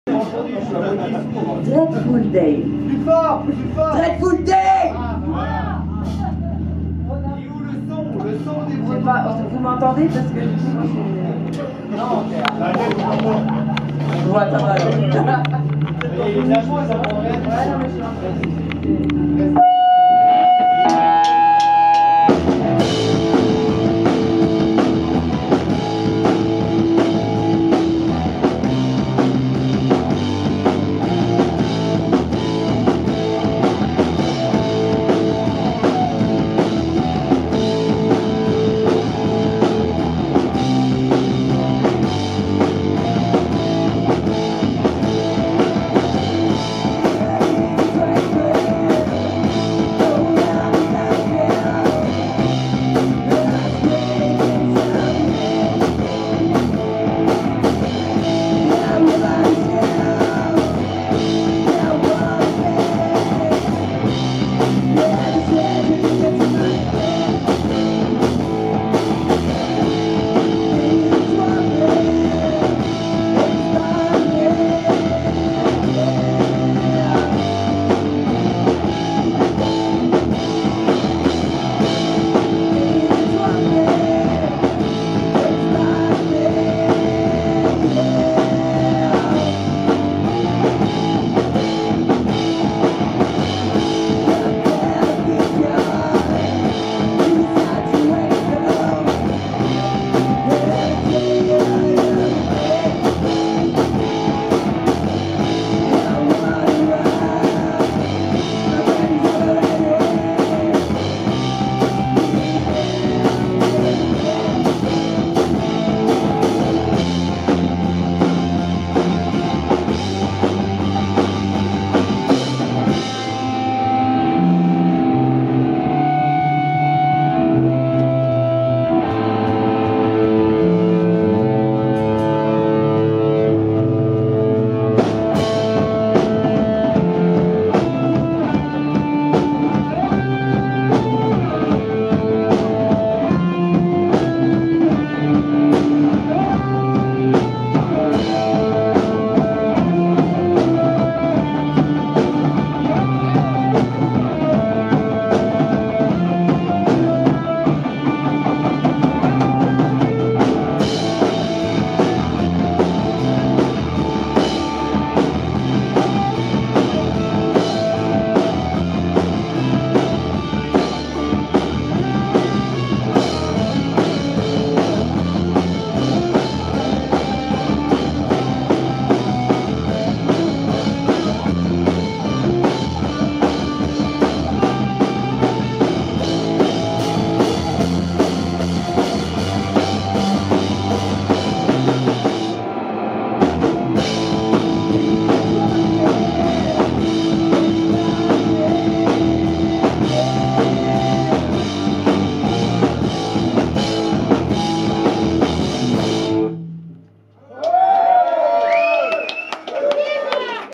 Dreadful Day. Plus fort, plus fort. Dreadful Day. Le son des Je sais pas, vous m'entendez parce que du coup, Non, ouais, ça va. les agents, ils apprennent. Ouais, non, mais je suis en train de...